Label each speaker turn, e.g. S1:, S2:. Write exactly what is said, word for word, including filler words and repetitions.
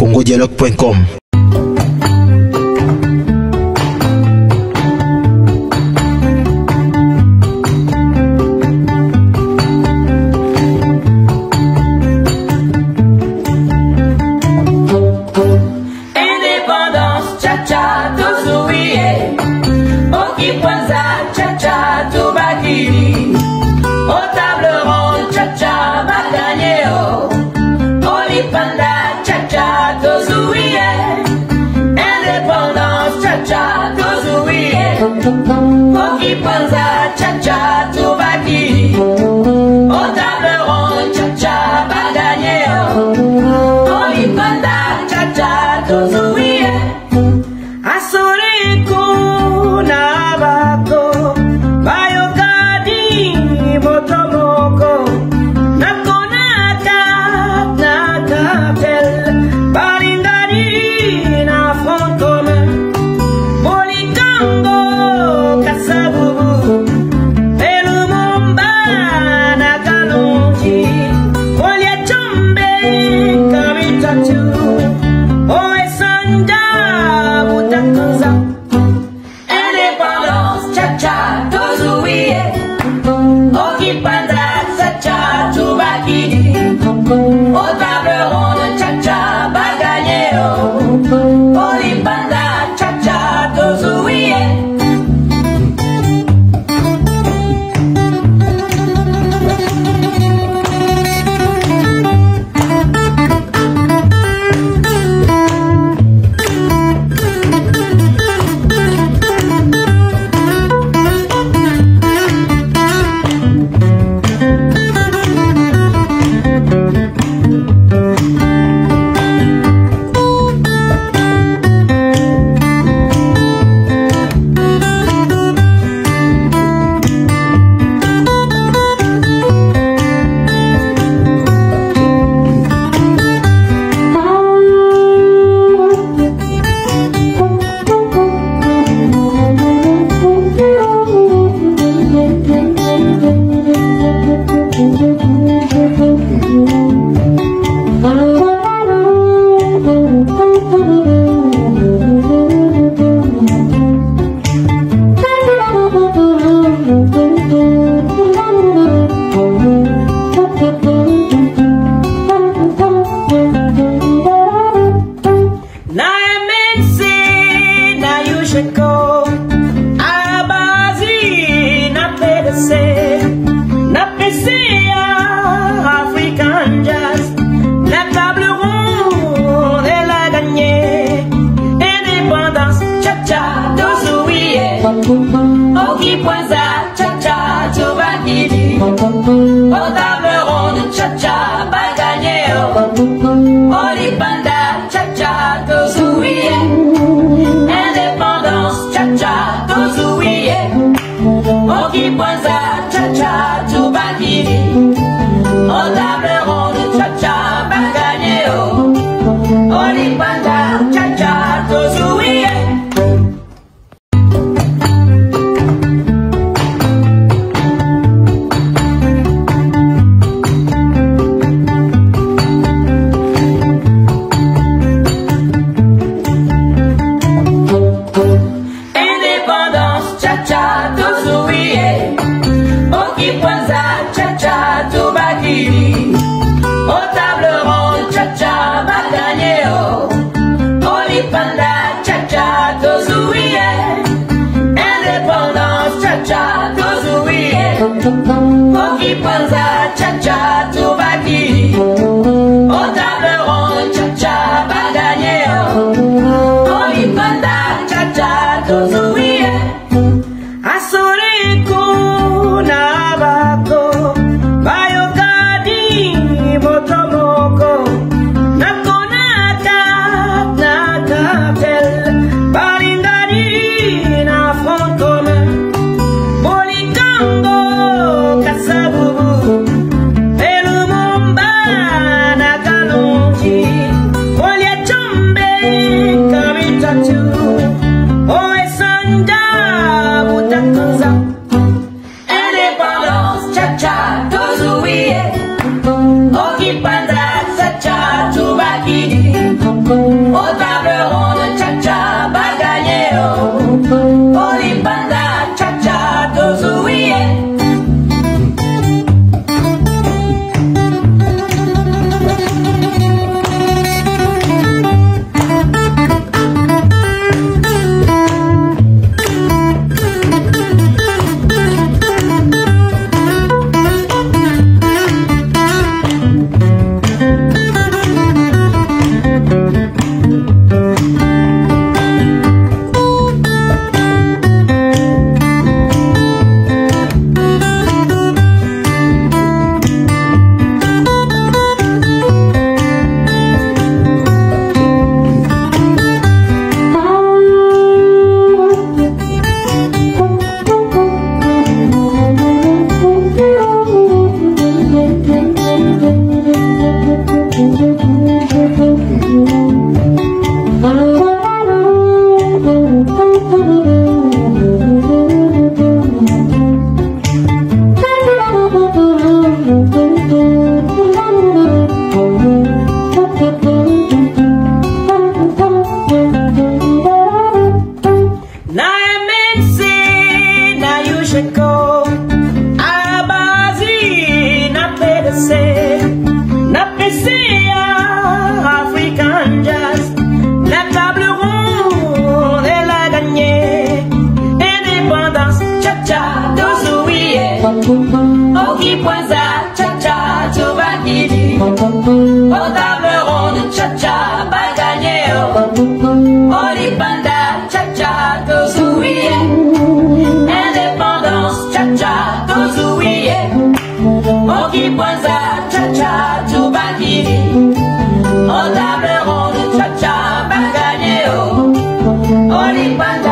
S1: congo dialogue point com.
S2: Panza, cha-cha, tout va qui au table ronde, cha-cha, pas gagné. On y panda, cha-cha, tout ouïe. Asuriku, nabako, bayokadi, motomoko, nakonaka, nakatel, balingari, na front commun, molikango. Molingango, Kasabubu. Au qui point ça, cha-cha, tout va guider. Au table ronde, cha-cha, pas gagné. Au lit panda, cha-cha, tout souillé. Indépendance, cha-cha, tout souillé. Au qui point ça, cha-cha, tout va guider. Au table ronde, cha-cha, pas gagné. Au lit panda.